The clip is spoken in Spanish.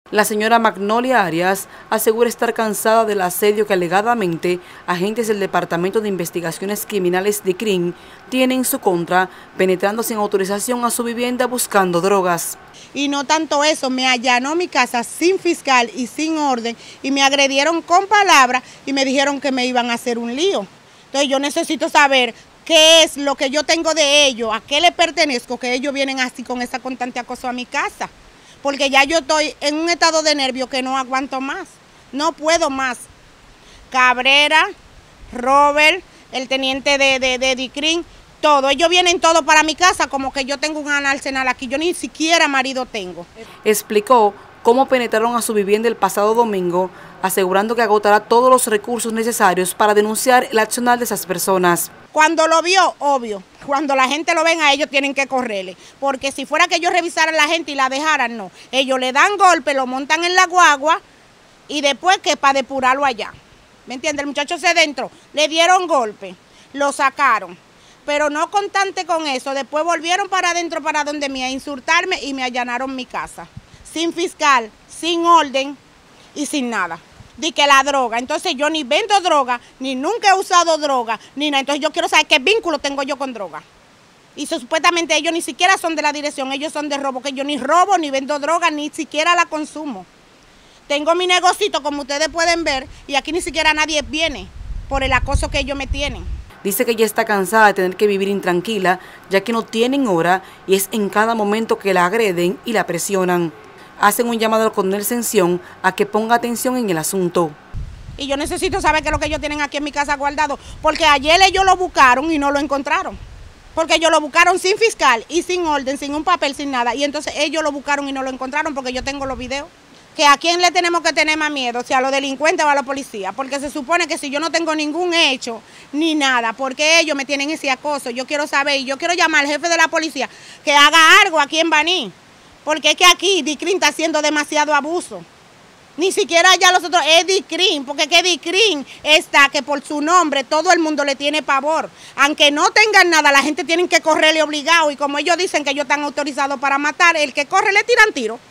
La señora Magnolia Arias asegura estar cansada del asedio que alegadamente agentes del Departamento de Investigaciones Criminales de DICRIM tienen en su contra, penetrando sin autorización a su vivienda buscando drogas. Y no tanto eso, me allanó mi casa sin fiscal y sin orden y me agredieron con palabras y me dijeron que me iban a hacer un lío. Entonces yo necesito saber qué es lo que yo tengo de ellos, a qué le pertenezco, que ellos vienen así con esa constante acoso a mi casa. Porque ya yo estoy en un estado de nervio que no aguanto más, no puedo más. Cabrera, Robert, el teniente de DICRIM, todo, ellos vienen todos para mi casa como que yo tengo un arsenal aquí, yo ni siquiera marido tengo. Explicó cómo penetraron a su vivienda el pasado domingo, asegurando que agotará todos los recursos necesarios para denunciar el accionar de esas personas. Cuando lo vio, obvio, cuando la gente lo ven a ellos tienen que correrle, porque si fuera que ellos revisaran a la gente y la dejaran, no. Ellos le dan golpe, lo montan en la guagua y después que para depurarlo allá. ¿Me entiende? El muchacho se dentro, le dieron golpe, lo sacaron, pero no contante con eso, después volvieron para adentro, para donde mí, a insultarme y me allanaron mi casa. Sin fiscal, sin orden y sin nada. Di que la droga, entonces yo ni vendo droga, ni nunca he usado droga, ni nada. Entonces yo quiero saber qué vínculo tengo yo con droga. Y supuestamente ellos ni siquiera son de la dirección, ellos son de robo, que yo ni robo, ni vendo droga, ni siquiera la consumo. Tengo mi negocito, como ustedes pueden ver, y aquí ni siquiera nadie viene por el acoso que ellos me tienen. Dice que ella está cansada de tener que vivir intranquila, ya que no tienen hora y es en cada momento que la agreden y la presionan. Hacen un llamado al coronel Sención a que ponga atención en el asunto. Y yo necesito saber qué es lo que ellos tienen aquí en mi casa guardado, porque ayer ellos lo buscaron y no lo encontraron. Porque ellos lo buscaron sin fiscal y sin orden, sin un papel, sin nada. Y entonces ellos lo buscaron y no lo encontraron porque yo tengo los videos. Que a quién le tenemos que tener más miedo, si a los delincuentes o a la policía. Porque se supone que si yo no tengo ningún hecho ni nada, porque ellos me tienen ese acoso, yo quiero saber y yo quiero llamar al jefe de la policía que haga algo aquí en Baní. Porque es que aquí DICRIM está haciendo demasiado abuso. Ni siquiera ya los otros, es DICRIM, porque es que DICRIM está que por su nombre todo el mundo le tiene pavor. Aunque no tengan nada, la gente tiene que correrle obligado y como ellos dicen que ellos están autorizados para matar, el que corre le tiran tiro.